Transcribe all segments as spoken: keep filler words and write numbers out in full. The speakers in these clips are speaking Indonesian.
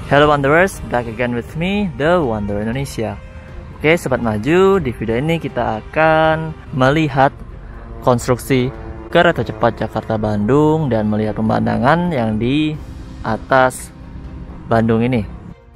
Hello Wanderers, back again with me, The Wanderer Indonesia. Oke Sobat Maju, di video ini kita akan melihat konstruksi kereta cepat Jakarta-Bandung dan melihat pemandangan yang di atas Bandung ini.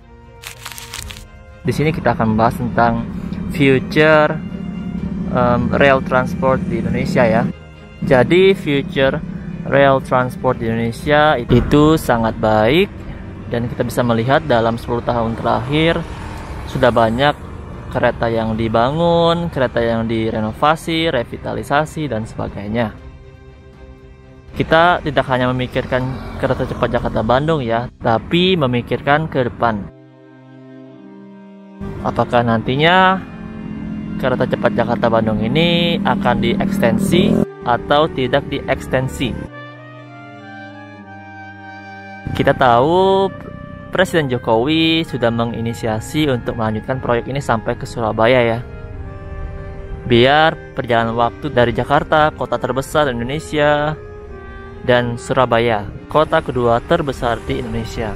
Di sini kita akan membahas tentang future um, rail transport di Indonesia ya. Jadi future rail transport di Indonesia itu sangat baik. Dan kita bisa melihat dalam sepuluh tahun terakhir sudah banyak kereta yang dibangun, kereta yang direnovasi, revitalisasi, dan sebagainya. Kita tidak hanya memikirkan kereta cepat Jakarta-Bandung ya, tapi memikirkan ke depan. Apakah nantinya kereta cepat Jakarta-Bandung ini akan diekstensi atau tidak diekstensi? Kita tahu Presiden Jokowi sudah menginisiasi untuk melanjutkan proyek ini sampai ke Surabaya ya. Biar perjalanan waktu dari Jakarta, kota terbesar di Indonesia, dan Surabaya, kota kedua terbesar di Indonesia.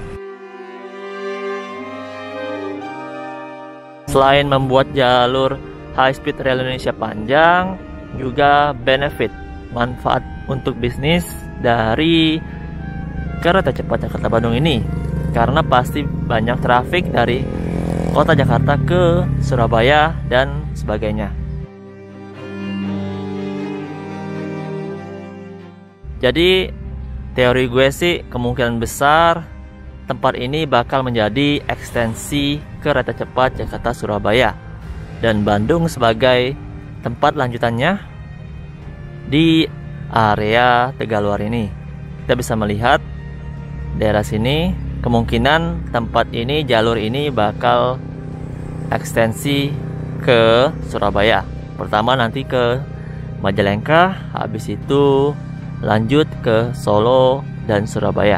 Selain membuat jalur high speed rail Indonesia panjang, juga benefit, manfaat untuk bisnis dari kereta cepat Jakarta-Bandung ini, karena pasti banyak trafik dari kota Jakarta ke Surabaya dan sebagainya. Jadi teori gue sih kemungkinan besar tempat ini bakal menjadi ekstensi kereta cepat Jakarta-Surabaya dan Bandung sebagai tempat lanjutannya di area Tegaluar ini. Kita bisa melihat daerah sini, kemungkinan tempat ini, jalur ini bakal ekstensi ke Surabaya. Pertama nanti ke Majalengka, habis itu lanjut ke Solo dan Surabaya.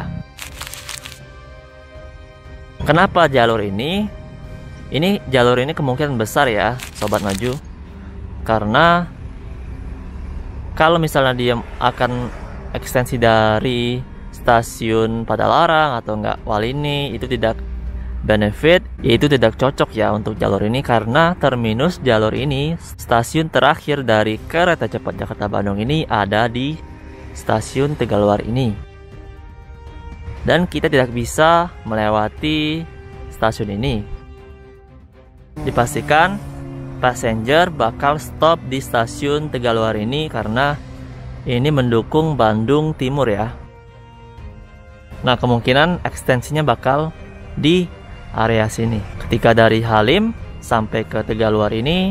Kenapa jalur ini? Ini jalur ini kemungkinan besar ya, Sobat Maju. Karena kalau misalnya dia akan ekstensi dari stasiun Padalarang atau enggak Walini, itu tidak benefit, itu tidak cocok ya untuk jalur ini, karena terminus jalur ini, stasiun terakhir dari kereta cepat Jakarta-Bandung ini ada di stasiun Tegaluar ini, dan kita tidak bisa melewati stasiun ini. Dipastikan passenger bakal stop di stasiun Tegaluar ini karena ini mendukung Bandung Timur ya. Nah, kemungkinan ekstensinya bakal di area sini. Ketika dari Halim sampai ke Tegaluar ini,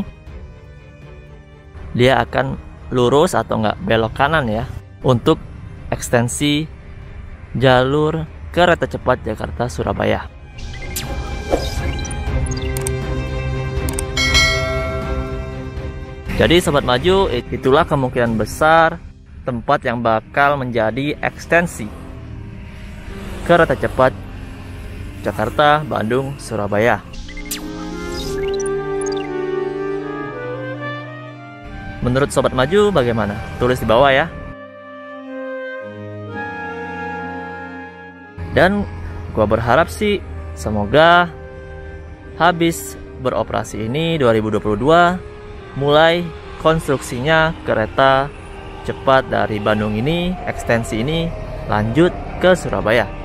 dia akan lurus atau enggak belok kanan ya, untuk ekstensi jalur kereta cepat Jakarta-Surabaya. Jadi Sobat Maju, itulah kemungkinan besar tempat yang bakal menjadi ekstensi kereta cepat Jakarta, Bandung, Surabaya. Menurut Sobat Maju bagaimana? Tulis di bawah ya. Dan gua berharap sih semoga habis beroperasi ini dua ribu dua puluh dua, mulai konstruksinya kereta cepat dari Bandung ini, ekstensi ini lanjut ke Surabaya.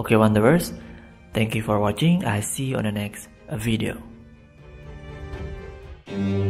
Oke Wanderers, thank you for watching. I see you on the next video.